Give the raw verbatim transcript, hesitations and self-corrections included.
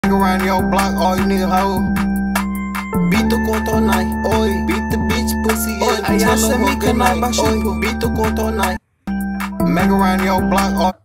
Around your block, all you nigga hoe. Beat the court all night, oi. Beat the bitch pussy, oi. Tell her good night, oi. Beat the court all night. Make around your block, oi.